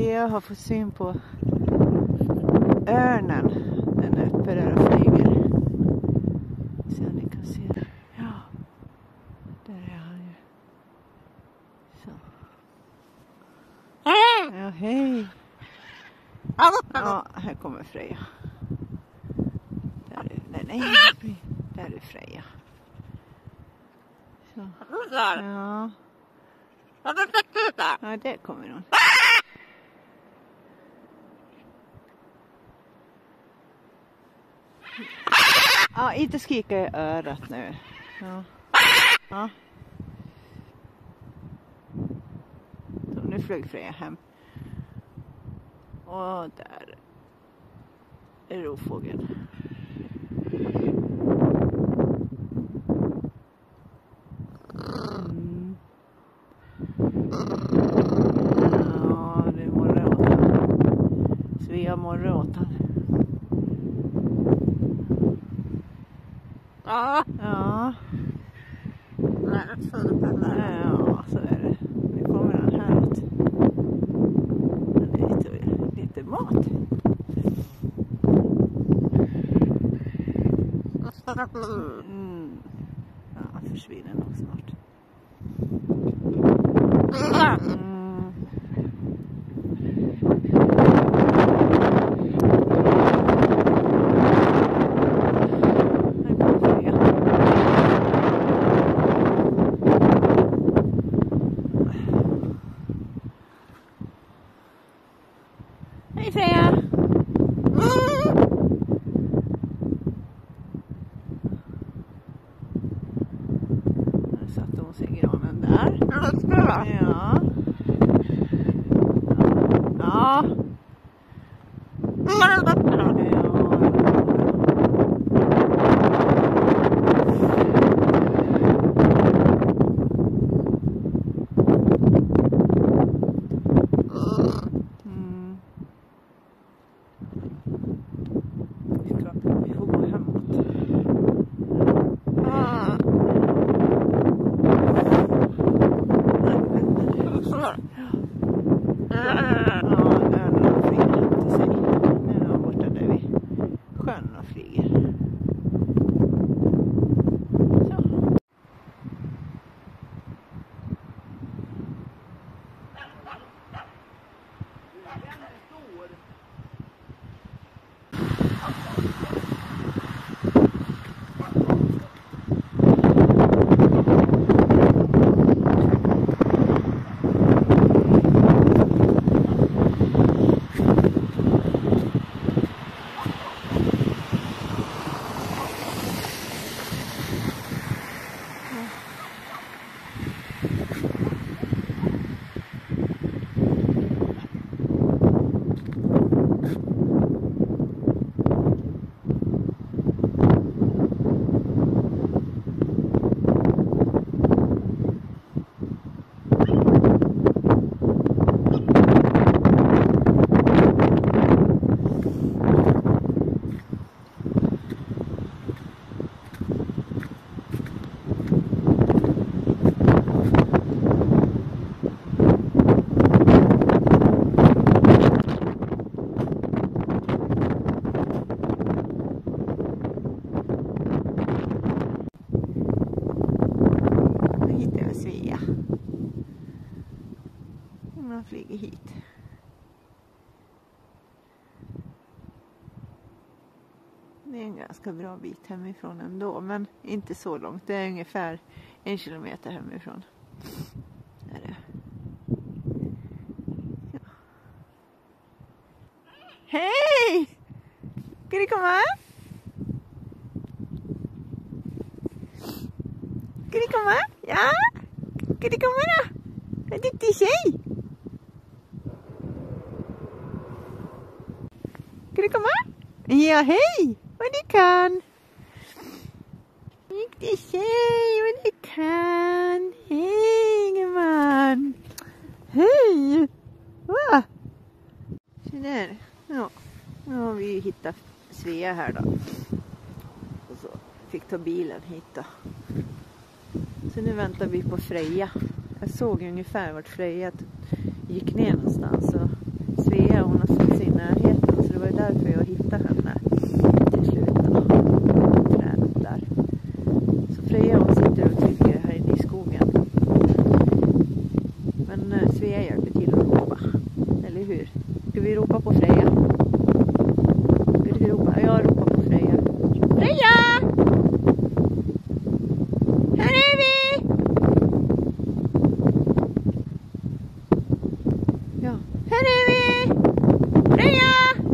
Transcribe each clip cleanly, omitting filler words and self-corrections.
Freja har fått syn på örnen. Den är uppe där och flyger. Så ni kan se det. Ja, där är han ju. Så. Ja, hej. Ja, här kommer Freja. Där är Freja. Så. Ja. Ja, där kommer hon. Ja, inte skrika i örat nu. Ja. Ja. Så nu flög Freja hem. Och där är rovfågeln. Ja, det är morgonåtan. Svea morgonåtan. Ja. Ja. Ja, så är det. Nu kommer han häråt. Lite mat. Ja, han försvinner nog snart. Hej Freja! Där satte hon sig i granen där. Ja. Ja. Vi får gå hemåt. Sjön och flyger. Så. Svea. Man flyger hit. Det är en ganska bra bit hemifrån ändå, men inte så långt. Det är ungefär 1 kilometer hemifrån. Där är det. Ja. Hej! Ska du komma? Ska du komma? Ja? Ska du komma då? Vad duktig tjej! Ska du komma? Ja, hej! Vad du kan! Duktig tjej, vad du kan! Hej, gumman! Hej! Va? Så där. Ja, nu har vi ju hittat Svea här då. Och så fick ta bilen hit då. Så nu väntar vi på Freja. Jag såg ungefär vart Freja gick ner någonstans. Och hon har sett i närheten. Så det var ju därför jag hittade henne till slut då. Trädet där. Så Freja hon sitter och tycker här inne i skogen. Men Svea hjälper till att ropa. Eller hur? Ska vi ropa på Freja? Ska vi ropa? Jag ropar på Freja. Freja! Här är vi! Ja, här är vi! Freja!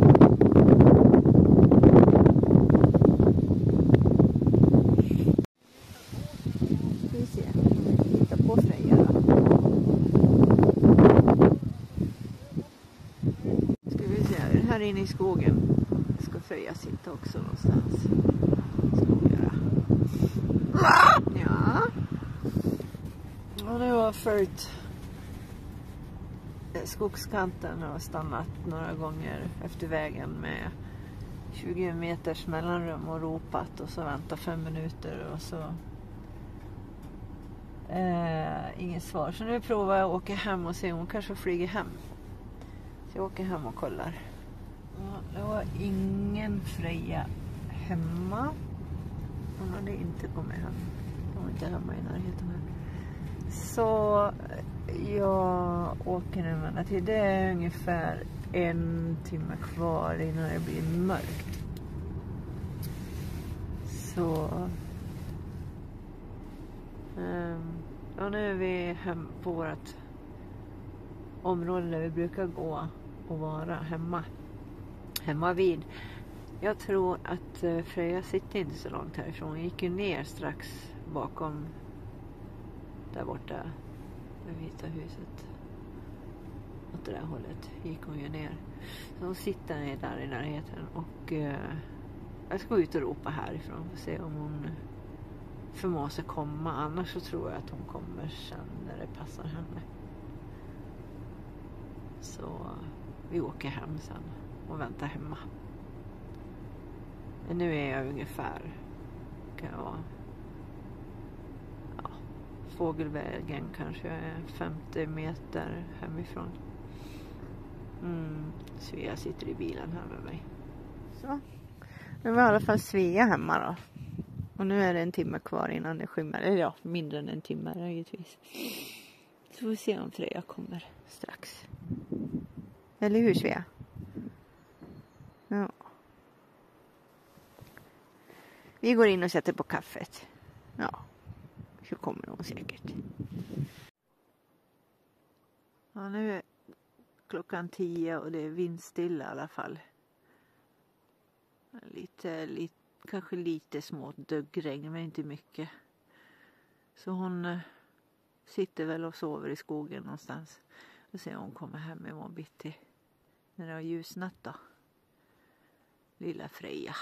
Ska vi se. Titta på Freja då. Ska vi se här inne i skogen. Ska Freja sitta också någonstans. Ska hon göra. Ja. Och nu har jag följt skogskanten och stannat några gånger efter vägen med 20 meters mellanrum och ropat och så väntat 5 minuter och så inget svar. Så nu provar jag att åka hem och se om hon kanske flyger hem. Så jag åker hem och kollar. Ja, det var ingen Freja hemma. Hon hade inte kommit hem. Hon var inte hemma i närheten här. Så jag åker nu med till. Det är ungefär 1 timme kvar innan det blir mörkt. Så ja, nu är vi hem på vårt område där vi brukar gå och vara hemma vid. Jag tror att Freja sitter inte så långt härifrån. Hon gick ju ner strax bakom där borta det vita huset. Åt det där hållet gick hon ju ner. Så hon sitter där i närheten och jag ska gå ut och ropa härifrån och se om hon förmår sig komma. Annars så tror jag att hon kommer sen när det passar henne. Så vi åker hem sen och väntar hemma. Men nu är jag ungefär fågelvägen kanske 50 meter hemifrån. Svea sitter i bilen här med mig. Så. Nu var i alla fall Svea hemma då. Och nu är det 1 timme kvar innan det skymmer. Eller ja, mindre än 1 timme givetvis. Så får vi se om Freja kommer strax. Eller hur Svea? Ja. Vi går in och sätter på kaffet. Ja. Så kommer hon säkert. Ja, nu är klockan 10 och det är vindstilla i alla fall. Kanske lite små duggregn men inte mycket. Så hon sitter väl och sover i skogen någonstans. Och ser om hon kommer hem imorgon bitti. När det har ljusnat då. Lilla Freja.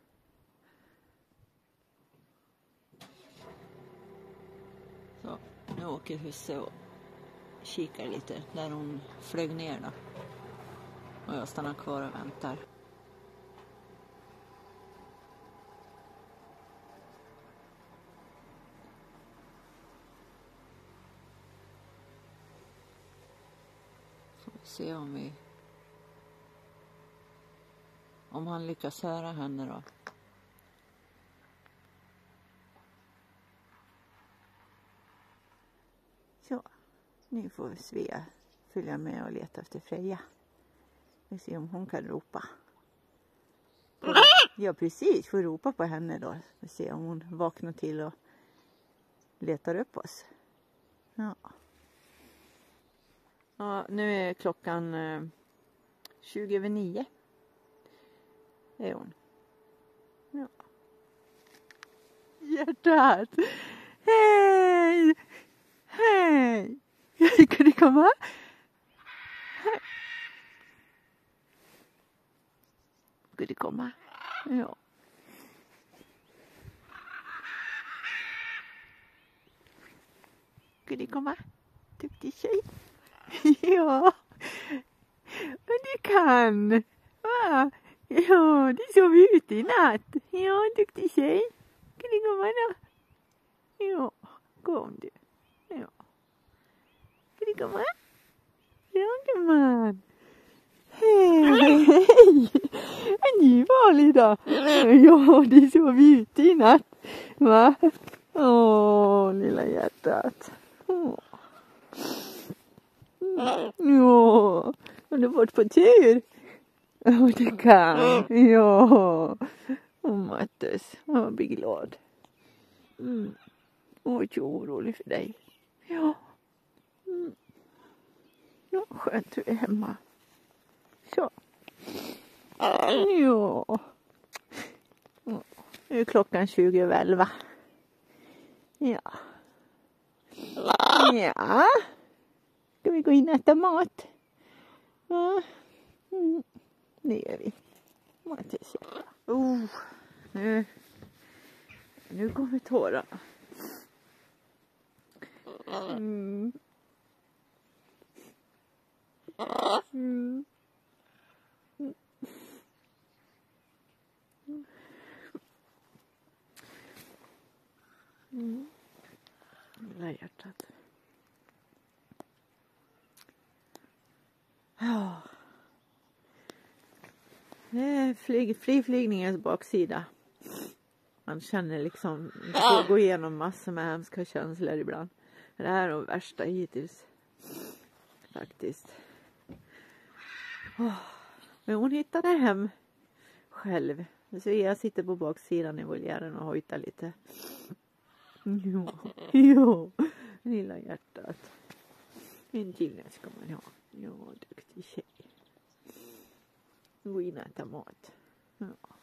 Så nu åker husse och kikar lite där hon flög ner då. Och jag stannar kvar och väntar. Får vi se om han lyckas höra henne då. Så, nu får Svea följa med och leta efter Freja. Vi ser om hon kan ropa. Ja, precis. Får ropa på henne då. Vi ser om hon vaknar till och letar upp oss. Ja. Ja, nu är klockan 20:09. Det är hon. Ja. Hjärtat! Hej! Hej! Ska du komma? Hej. Ska du komma? Ja. Ska du komma? Duktig tjej. Ja. Och du kan. Va? Ja, du sov ute i natt. Ja, duktig tjej. Ska du komma då? Ja, kom du. Ja. Ska du komma? Ja, gumman. Hej! Ni var lite. Ja, det sov ute i natt. Va? Åh, lilla hjärtat. Åh. Ja, har du varit på tur? Ja, det kan. Ja. Åh, Mattis, jag blir glad. Jag är så orolig för dig. Ja. Ja, skönt du är hemma. Så. Ja. Nu är klockan 20:11. Ja. Ja. Ska vi gå in och äta mat? Ja. Det gör vi. Mattis hjärta. Nu kommer tårarna. Lilla hjärtat. Ja. Det är friflygningens baksida. Man känner liksom, det får gå igenom massor med hemska känslor ibland. Det här är de värsta hittills. Faktiskt. Men hon hittade hem själv. Så jag sitter på baksidan i voljären och hojtar lite. Jo, lilla hjärtat. En kille ska man ha. Ja, duktig tjej. Gå in och äta mat. Ja.